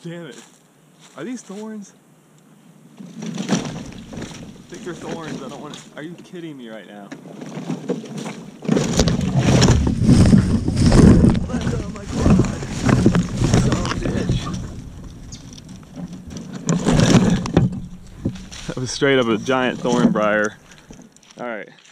damn it. Are these thorns? I think they're thorns. I don't want to. Are you kidding me right now? Oh my god. Some ditch. That was straight up a giant thorn briar. Alright.